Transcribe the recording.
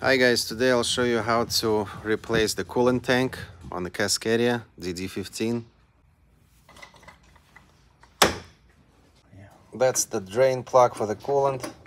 Hi guys, today I'll show you how to replace the coolant tank on the Cascadia DD15. That's the drain plug for the coolant.